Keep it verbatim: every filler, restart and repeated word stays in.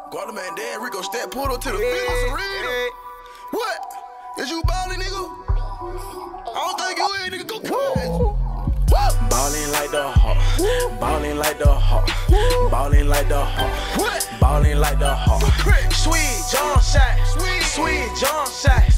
Gwalla man, damn, Rico step pulled up to the field. What? Is you ballin', nigga? I don't think you ain't, nigga. Go crazy. Ballin' like the hawk, ballin' like the hawk, ballin' like the hawk, ballin' like the hawk. Sweet jump shot, sweet, sweet jump shot.